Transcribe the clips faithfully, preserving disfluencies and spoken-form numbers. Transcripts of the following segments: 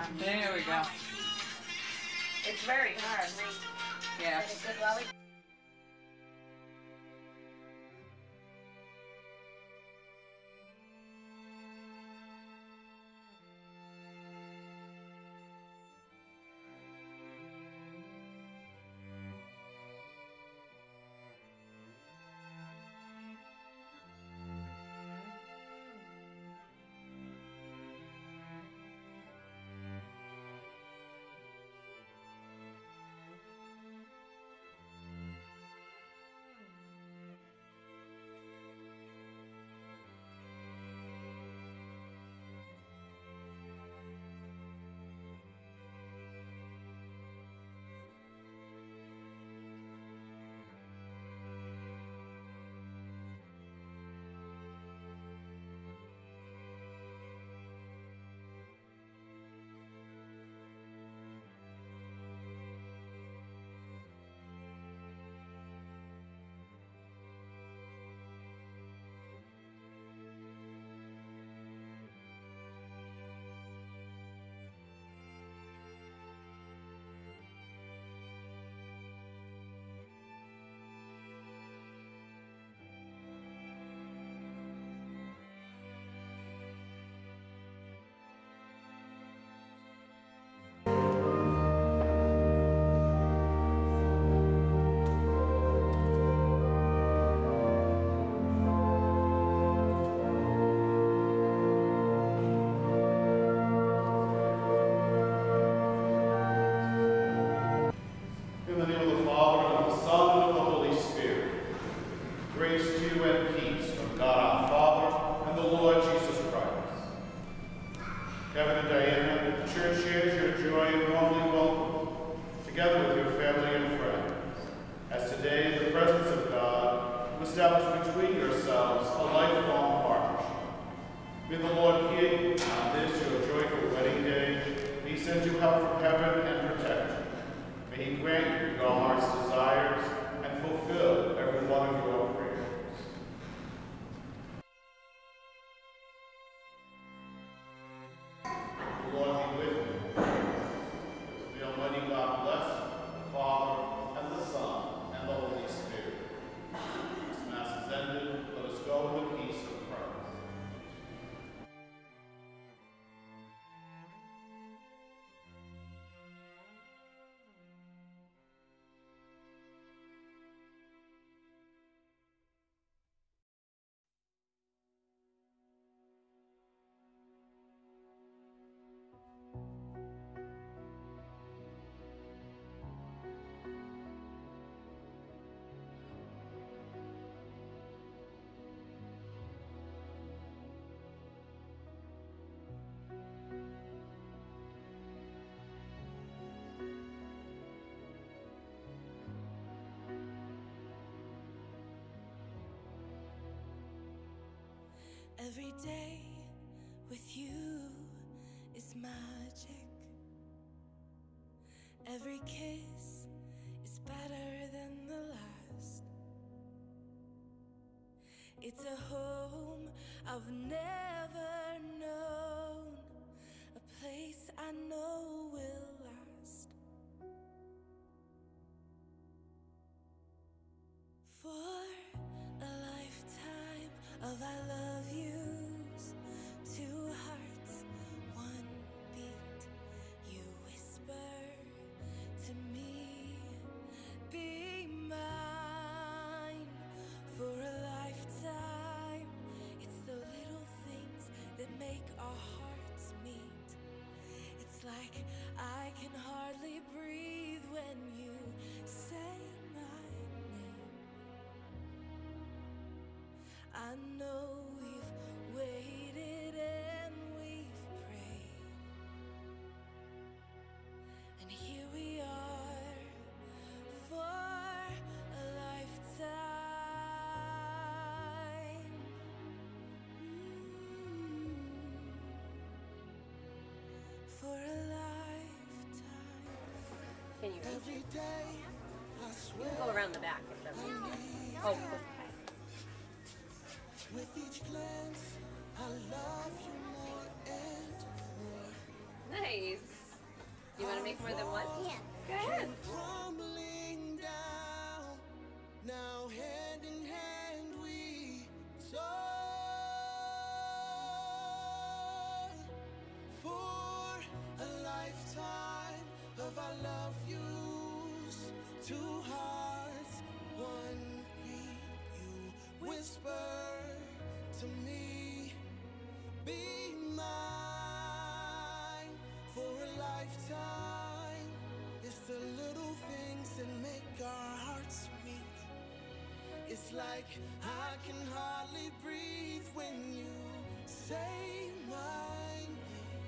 There we go. It's very hard. Yeah. Is it good, Lolly? In the name of the Father, and of the Son, and of the Holy Spirit. Grace to you and peace from God our Father and the Lord Jesus Christ. Kevin and Diana, the church shares your joy and warmly welcome, together with your family and friends, as today, in the presence of God, you establish between yourselves a lifelong partnership. May the Lord hear you on this, your joyful wedding day. May he send you help from heaven and protect you. May he grant you your heart's desires and fulfill every one of your prayers. The Lord be with you. May the Almighty God bless you, the Father, and the Son, and the Holy Spirit. This Mass is ended. Let us go in the peace of Christ. Every day with you is magic. Every kiss is better than the last. It's a home I've never known, a place I know will last. For a lifetime of I love yous, two hearts, one beat. You whisper to me, be mine for a lifetime. It's the little things that make our hearts meet. It's like I can hardly breathe when you say my name. I know we've waited and we've prayed, and here we are for a lifetime. Mm, for a lifetime. Can you reach? Every day I swear. You can go around the back if that's oh, okay. With each glance, I love you more and more. Nice. You want to make more than one? Yeah. Go ahead. Crumbling down, now hand in hand we soar for a lifetime of our love use. Two hearts, one beat. You whisper to me, be mine for a lifetime. It's the little things that make our hearts meet. It's like I can hardly breathe when you say my name.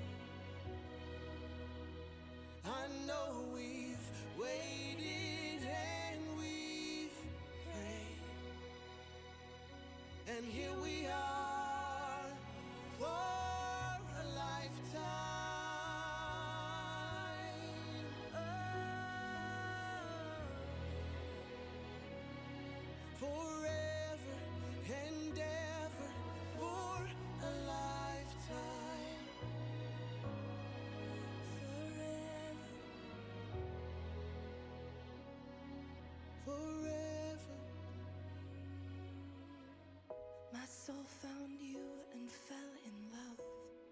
I know we've waited and we've prayed, and here we are for a lifetime. Oh, forever and ever for a lifetime. Forever. Forever. My soul found you and fell in love.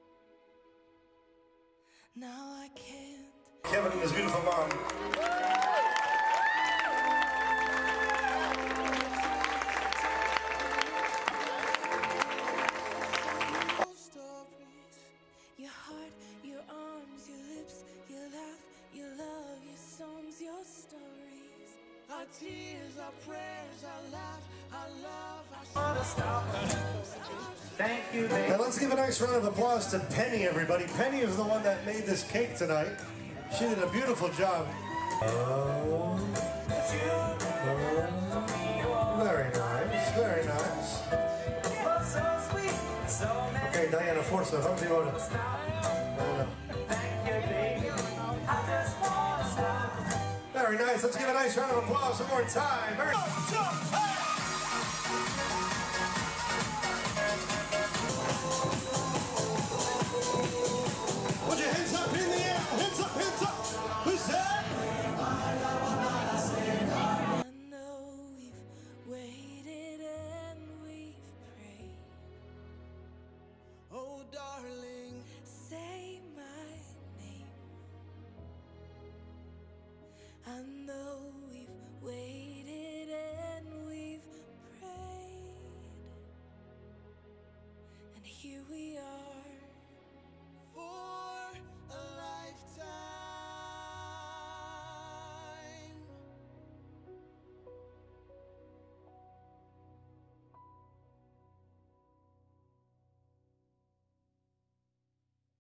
Now I can't. Kevin and his beautiful mom. Stories. Your heart, your arms, your lips, your laugh, your love, your songs, your stories. Our tears, our prayers, our laugh, our love, our Thank you, Dave. Now let's give a nice round of applause to Penny, everybody. Penny is the one that made this cake tonight. She did a beautiful job. Oh. Oh. Very nice, very nice. Okay, Diana, force it. How do you want it? Very nice. Let's give a nice round of applause one more time. Very